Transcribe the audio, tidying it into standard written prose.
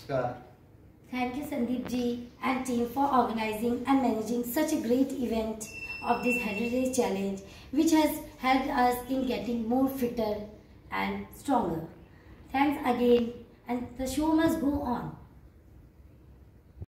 Namaskar. Thank you Sandeep ji and team for organizing and managing such a great event of this 100 Days Challenge, which has helped us in getting more fitter and stronger. Thanks again, and the show must go on.